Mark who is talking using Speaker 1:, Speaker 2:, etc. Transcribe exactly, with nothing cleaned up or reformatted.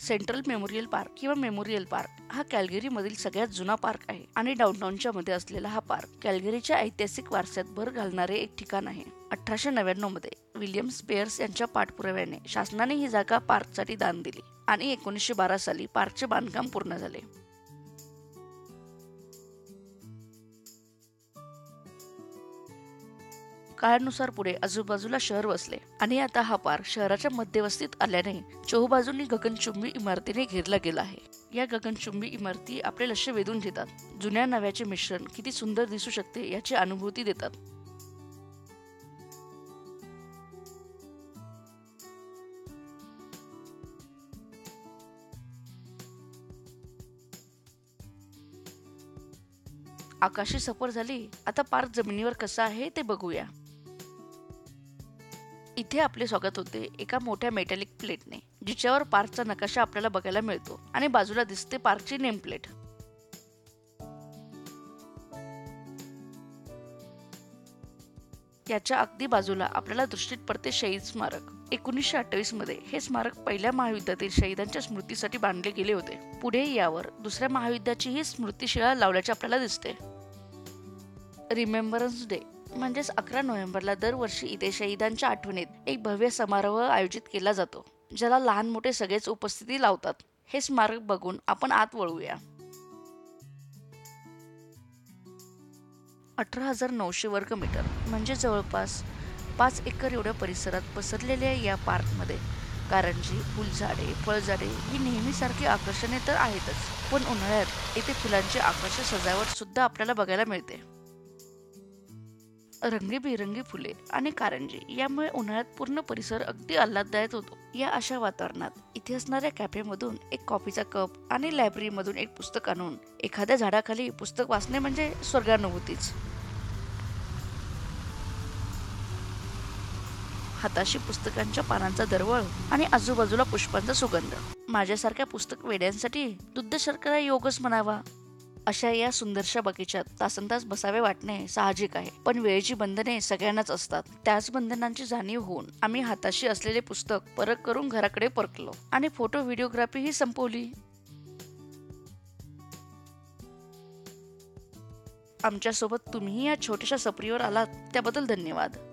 Speaker 1: Central memorial park किंवा memorial park हा कॅल्गरीमधील सगळ्यात जुना पार्क आहे आणि डाऊनटाउनच्या मध्ये असलेला हा पार्क कॅल्गरीच्या ऐतिहासिक वारशात भर घालणारे एक ठिकाण आहे. अठराशे नव्याण्णव मध्ये विल्यम स्पेअर्स यांच्या पाठपुराव्याने शासनाने ही जागा पार्कसाठी दान दिली आणि एकोणीसशे बारा साली पार्कचे बांधकाम पूर्ण झाले. काळानुसार पुढे आजूबाजूला शहर वसले आणि आता हा पार्क शहराच्या मध्यवस्तीत आल्याने चोहूबाजूंनी गगनचुंबी इमारतीने घेरला गेला आहे. या गगनचुंबी इमारती आपले लक्ष वेधून घेतात. जुन्या नव्याचे मिश्रण किती सुंदर दिसू शकते याची अनुभूती देतात. आकाशी सफर झाली. आता पार्क जमिनीवर कसा आहे ते बघूया. इथे आपले स्वागत होते एका मोठ्या मेटॅलिक प्लेटने, जिच्यावर पार्कचा नकाशा आपल्याला बघायला मिळतो आणि बाजूला दिसते पार्कची नेम प्लेट. याच्या अगदी बाजूला आपल्याला दृष्टीत पडते शहीद स्मारक. एकोणीसशे अठ्ठावीस मध्ये हे स्मारक पहिल्या महायुद्धातील शहीदांच्या स्मृतीसाठी बांधले गेले होते. पुढे यावर दुसऱ्या महायुद्धाची ही स्मृतिशिळा लावल्याचे आपल्याला दिसते. रिमेंबरन्स डे म्हणजेच अकरा नोव्हेंबरला दरवर्षी इथे शहीदांच्या आठवणीत एक भव्य समारोह आयोजित केला जातो, ज्याला लहान मोठे सगळेच उपस्थिती लावतात. हे स्मारक बघून आपण आत वळूया. अठरा हजार नऊशे वर्ग मीटर म्हणजे जवळपास पाच एकर एवढ्या परिसरात पसरलेल्या या पार्कमध्ये कारंजी, फुलझाडे, फळझाडे ही नेहमीसारखी आकर्षणे तर आहेतच, पण उन्हाळ्यात येथे फुलांची आकर्षक सजावट सुद्धा आपल्याला बघायला मिळते. रंगीबेरंगी फुले आणि कारंजी यामुळे उन्हाळ्यात पूर्ण परिसर अगदी आल्हाददायक होतो. या अशा वातावरणात इथे असणाऱ्या कॅफेमधून एक कॉफीचा कप आणि लायब्ररीमधून एक पुस्तक आणून एखाद्या झाडाखाली पुस्तक वाचणे म्हणजे स्वर्गानुभूतीच. हाताशी पुस्तकांच्या पानांचा दरवळ आणि आजूबाजूला पुष्पांचा सुगंध माझ्यासारख्या पुस्तक वेड्यांसाठी दुग्ध शर्करा योगच म्हणावा. अशा या सुंदरशा बगीच्यात तासनतास बसावे वाटणे साहजिक आहे, पण वेळेची बंधने सगळ्यांनाच असतात. त्याच बंधनांची जाणीव होऊन आम्ही हाताशी असलेले पुस्तक परत करून घराकडे परतलो आणि फोटो व्हिडिओग्राफी ही संपवली. आमच्यासोबत तुम्ही या छोट्याशा सफरीवर आलात त्याबद्दल धन्यवाद.